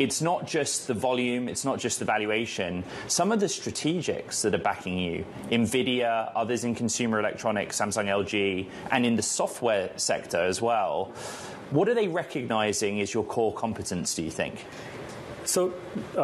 it's not just the volume, it's not just the valuation. Some of the strategics that are backing you, NVIDIA, others in consumer electronics, Samsung, LG, and in the software sector as well, what are they recognizing is your core competence, do you think? So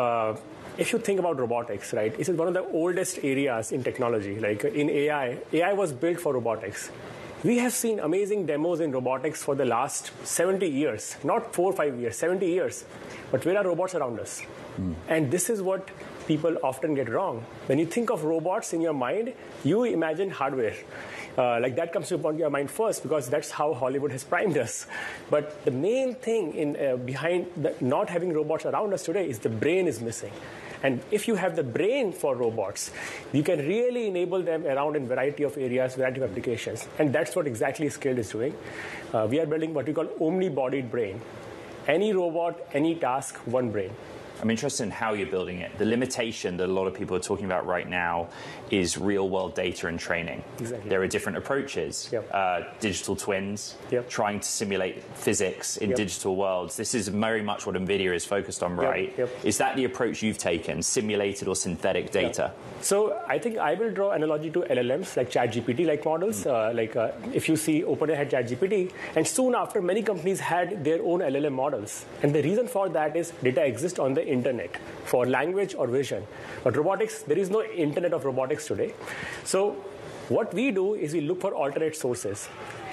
if you think about robotics, right, this is one of the oldest areas in technology. Like in AI was built for robotics. We have seen amazing demos in robotics for the last 70 years, not 4 or 5 years, 70 years. But where are robots around us? And this is what people often get wrong. When you think of robots in your mind, you imagine hardware. Like that comes to your mind first, because that's how Hollywood has primed us. But the main thing behind not having robots around us today is the brain is missing. And if you have the brain for robots, you can really enable them around in a variety of areas, variety of applications. And that's what exactly Skild is doing. We are building what we call omni-bodied brain. Any robot, any task, one brain. I'm interested in how you're building it. The limitation that a lot of people are talking about right now is real-world data and training. Exactly. There are different approaches. Yep. Digital twins, yep. Trying to simulate physics in yep. digital worlds. This is very much what NVIDIA is focused on, right? Yep. Yep. Is that the approach you've taken, simulated or synthetic data? Yep. So I think I will draw analogy to LLMs, like ChatGPT-like models. If you see OpenAI had ChatGPT, and soon after, many companies had their own LLM models. And the reason for that is data exists on the internet for language or vision. But robotics, there is no internet of robotics today. So what we do is we look for alternate sources.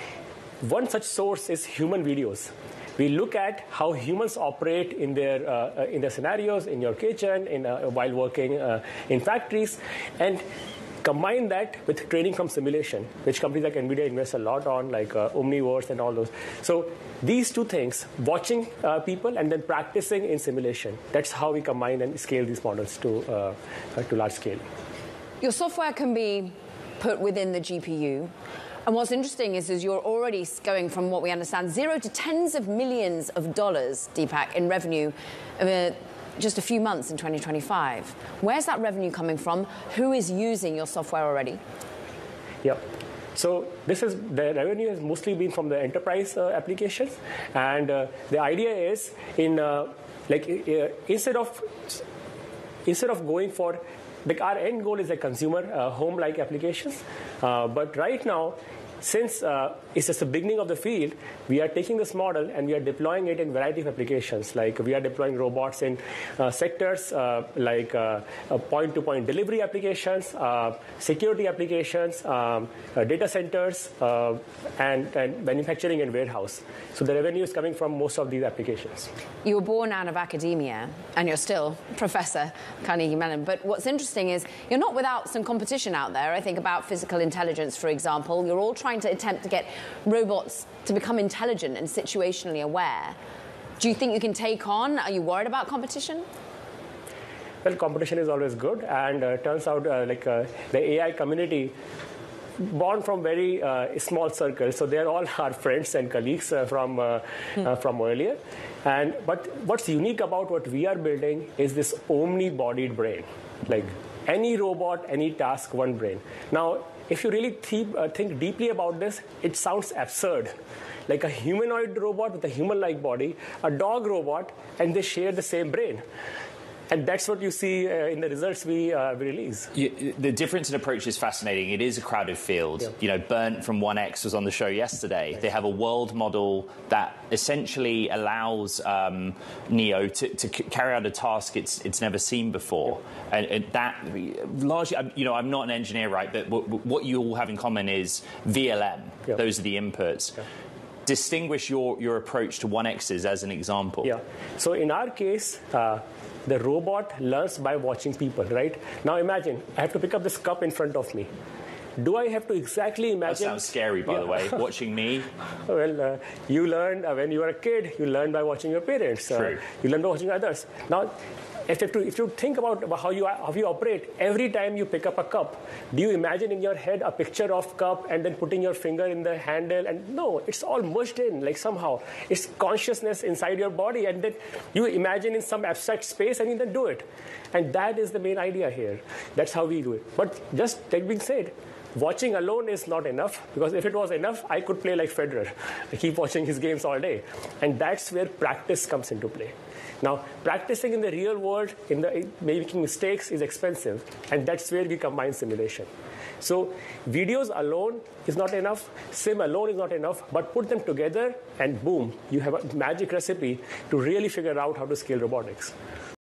One such source is human videos. We look at how humans operate in their scenarios, in your kitchen, while working in factories, and combine that with training from simulation, which companies like NVIDIA invest a lot on, like Omniverse and all those. So these two things, watching people and then practicing in simulation, that's how we combine and scale these models to large scale. Your software can be put within the GPU. And what's interesting is you're already going from what we understand, zero to tens of millions of dollars, Deepak, in revenue just a few months in 2025. Where's that revenue coming from? Who is using your software already? Yeah. So the revenue has mostly been from the enterprise applications. And the idea is instead of going for, like, our end goal is a consumer home-like applications. But right now, since it's just the beginning of the field, we are taking this model and we are deploying it in a variety of applications. Like we are deploying robots in sectors like point-to-point delivery applications, security applications, data centers, and manufacturing and warehouse. So the revenue is coming from most of these applications. You were born out of academia, and you're still Professor Carnegie Mellon. But what's interesting is you're not without some competition out there. I think about physical intelligence, for example. You're all trying to attempt to get robots to become intelligent and situationally aware. Do you think you can take on? Are you worried about competition? Well, competition is always good, and turns out the AI community born from very small circles, so they're all our friends and colleagues from earlier. But what's unique about what we are building is this omni-bodied brain, like any robot, any task, one brain. Now, if you really think deeply about this, it sounds absurd. Like a humanoid robot with a human-like body, a dog robot, and they share the same brain. And that's what you see in the results we release. The difference in approach is fascinating. It is a crowded field. Yeah. You know, Bernd from 1X was on the show yesterday. They have a world model that essentially allows Neo to carry out a task it's never seen before. Yeah. And that largely, I'm not an engineer, right? But what you all have in common is VLM. Yeah. Those are the inputs. Yeah. Distinguish your approach to 1X's as an example. Yeah. So in our case, the robot learns by watching people, right? Now imagine, I have to pick up this cup in front of me. Do I have to exactly imagine? That sounds scary, by the way, watching me. Well, you learned when you were a kid, you learned by watching your parents. True. You learn by watching others. Now, if you think about how you operate, every time you pick up a cup, do you imagine in your head a picture of cup and then putting your finger in the handle? And no, it's all mushed in, like somehow. It's consciousness inside your body, and then you imagine in some abstract space and you then do it. And that is the main idea here. That's how we do it. But just that being said, watching alone is not enough, because if it was enough, I could play like Federer. I keep watching his games all day. And that's where practice comes into play. Now, practicing in the real world, making mistakes is expensive, and that's where we combine simulation. So videos alone is not enough, sim alone is not enough, but put them together and boom, you have a magic recipe to really figure out how to scale robotics.